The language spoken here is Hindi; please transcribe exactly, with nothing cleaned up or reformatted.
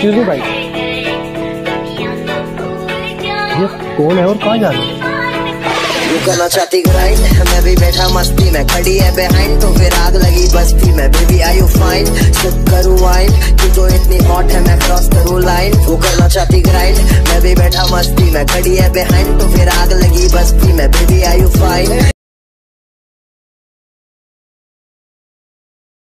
एक्सक्यूज मी भाई, ये कौन है और कहाँ जा रही है? तू करना चाहती ग्राइंड, मैं भी बैठा मस्ती में, खड़ी है बिहाइंड तो फिर आग लगी बस्ती में। Baby I you fine, sip करूँ वाइन, तू तो इतनी हॉट है मैं क्रॉस करूँ लाइन। तू करना चाहती ग्राइंड, मैं भी बैठा मस्ती में, खड़ी है बिहाइंड तो फिर आग लगी बस्ती में। Baby I you fine.